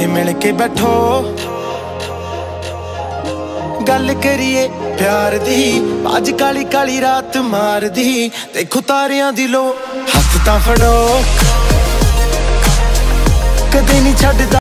गले मिल के बैठो, गल करिए प्यार दी। अज काली काली रात मार दी, देखो तारियां दी लो हथ तां फड़ो, कदे नहीं छड्डदा।